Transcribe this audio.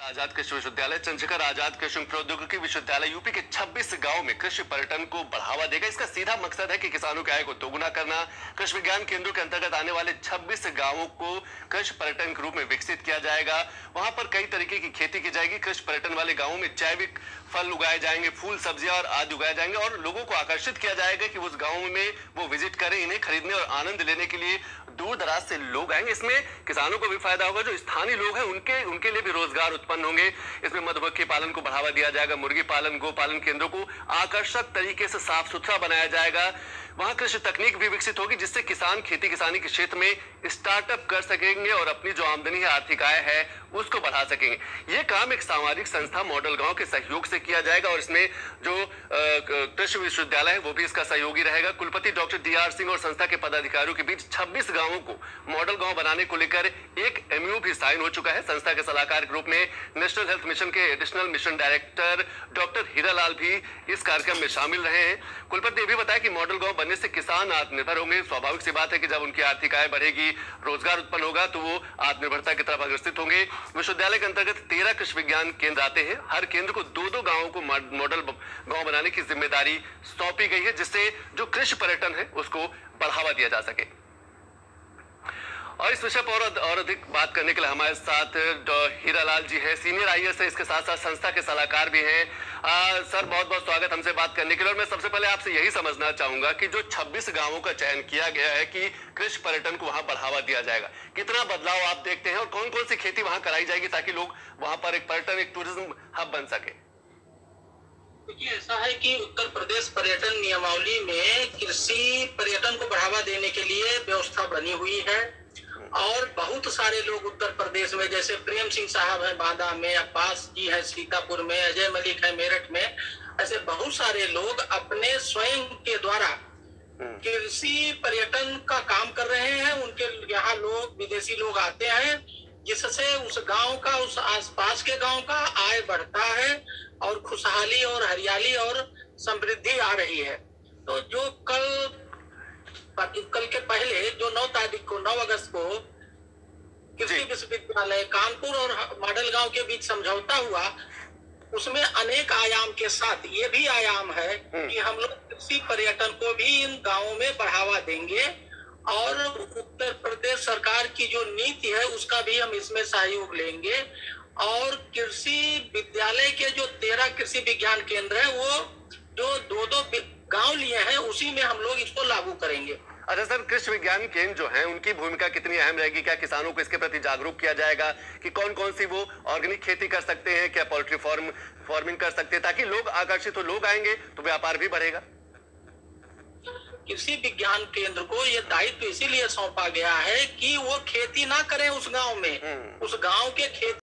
आजाद कृषि विश्वविद्यालय चंद्रशेखर आजाद कृषि प्रौद्योगिकी विश्वविद्यालय यूपी के 26 गांव में कृषि पर्यटन को बढ़ावा देगा। इसका सीधा मकसद है कि किसानों की आय को दोगुना करना। कृषि विज्ञान केंद्रों के अंतर्गत आने वाले 26 गांवों को कृषि पर्यटन के रूप में विकसित किया जाएगा। वहां पर कई तरीके की खेती की जाएगी। कृषि पर्यटन वाले गाँवों में जैविक फल उगाए जाएंगे, फूल सब्जियां और आदि उगाए जाएंगे और लोगों को आकर्षित किया जाएगा कि उस गाँव में वो विजिट करें। इन्हें खरीदने और आनंद लेने के लिए दूर दराज से लोग आएंगे। इसमें किसानों को भी फायदा होगा, जो स्थानीय लोग हैं उनके लिए भी रोजगार उत्पन्न होंगे। इसमें मधुमक्खी पालन को बढ़ावा दिया जाएगा, मुर्गी पालन, गोपालन केंद्रों को आकर्षक तरीके से साफ सुथरा बनाया जाएगा। वहां कृषि तकनीक भी विकसित होगी जिससे किसान खेती किसानी के क्षेत्र में स्टार्टअप कर सकेंगे और अपनी जो आमदनी है, आर्थिक आय है, उसको बढ़ा सकेंगे। ये काम एक सामाजिक संस्था मॉडल गांव के सहयोग से किया जाएगा और इसमें जो कृषि विश्वविद्यालय है वो भी इसका सहयोगी रहेगा। कुलपति डॉक्टर DR सिंह और संस्था के पदाधिकारियों के बीच 26 गांवों को मॉडल गांव बनाने को लेकर एक MOU भी साइन हो चुका है। संस्था के सलाहकार के रूप में नेशनल हेल्थ मिशन के additional mission director doctor Hiralal भी इस कार्यक्रम में शामिल रहे हैं। कुलपति ने भी बताया कि मॉडल गांव बनने से किसान आत्मनिर्भर होंगे। स्वाभाविक सी बात है कि जब उनकी आर्थिक आय बढ़ेगी, रोजगार उत्पन्न होगा तो वो आत्मनिर्भरता की तरफ अग्रसित होंगे। विश्वविद्यालय के अंतर्गत 13 कृषि विज्ञान केंद्र आते हैं। हर केंद्र को 2-2 गांवों को मॉडल गांव बनाने की जिम्मेदारी सौंपी गई है जिससे जो कृषि पर्यटन है उसको बढ़ावा दिया जा सके। और इस विषय पर और अधिक बात करने के लिए हमारे साथ हीरालाल जी हैं, सीनियर IAS है, इसके साथ साथ संस्था के सलाहकार भी हैं। सर, बहुत बहुत स्वागत हमसे बात करने के लिए। और मैं सबसे पहले आपसे यही समझना चाहूंगा कि जो 26 गांवों का चयन किया गया है कि कृषि पर्यटन को वहां बढ़ावा दिया जाएगा, कितना बदलाव आप देखते हैं और कौन कौन सी खेती वहां कराई जाएगी ताकि लोग वहां पर एक पर्यटन, एक टूरिज्म हब बन सके? देखिए, ऐसा है कि उत्तर प्रदेश पर्यटन नियमावली में कृषि पर्यटन को बढ़ावा देने के लिए व्यवस्था बनी हुई है और बहुत सारे लोग उत्तर प्रदेश में, जैसे प्रेम सिंह साहब है बांदा में, अब्बास जी है सीतापुर में, अजय मलिक है मेरठ में, ऐसे बहुत सारे लोग अपने स्वयं के द्वारा कृषि पर्यटन का काम कर रहे हैं। उनके यहाँ लोग, विदेशी लोग आते हैं जिससे उस गांव का, उस आसपास के गांव का आय बढ़ता है और खुशहाली और हरियाली और समृद्धि आ रही है। तो जो कल के पहले जो 9 तारीख को, 9 अगस्त को कृषि विश्वविद्यालय कानपुर और मॉडल गांव के बीच समझौता हुआ, उसमें अनेक आयाम के साथ ये भी आयाम है कि हम लोग कृषि पर्यटन को भी इन गांवों में बढ़ावा देंगे और उत्तर प्रदेश सरकार की जो नीति है उसका भी हम इसमें सहयोग लेंगे। और कृषि विद्यालय के जो 13 कृषि विज्ञान केंद्र है वो जो 2-2 गांव लिए हैं उसी में हम लोग इसको लागू करेंगे। अच्छा सर, कृषि विज्ञान केंद्र जो है उनकी भूमिका कितनी अहम रहेगी? क्या किसानों को इसके प्रति जागरूक किया जाएगा कि कौन कौन सी वो ऑर्गेनिक खेती कर सकते हैं, क्या पोल्ट्री फार्मिंग कर सकते हैं, ताकि लोग आकर्षित हो, लोग आएंगे तो व्यापार भी बढ़ेगा? कृषि विज्ञान केंद्र को ये दायित्व इसीलिए सौंपा गया है कि वो खेती ना करें उस गांव में, उस गांव के खेती